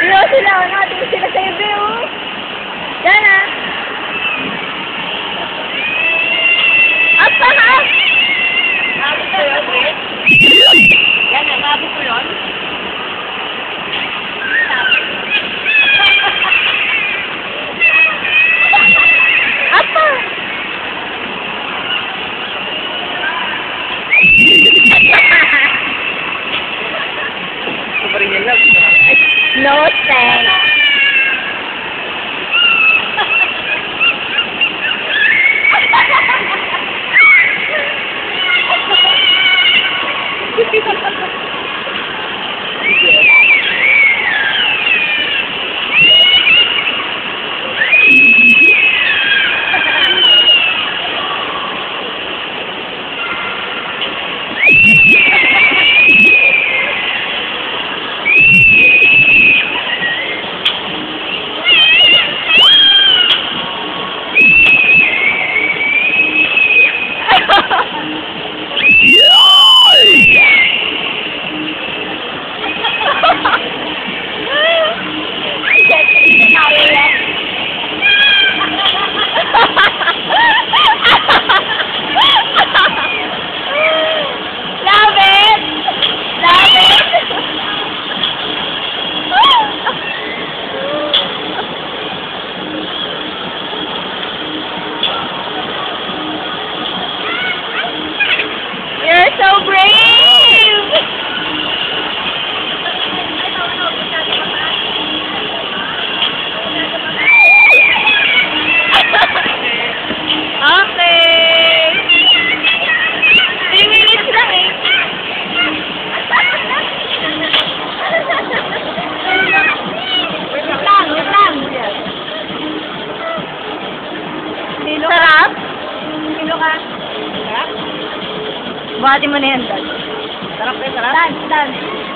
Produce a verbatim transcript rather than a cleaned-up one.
Hello sila, nakatingin sila sa ibe, oh. Yan, ah. Up pa ka! Mabot ko yun, wait. Yan, ah, mabot ko yun. Up pa! No thanks. You're so brave! Okay! Three minutes lang eh. Wait lang, wait lang. Sarap? Kilo ka? Sarap? Buhati mo na yan, Dan. Sarap eh, sarap. Dan, Dan.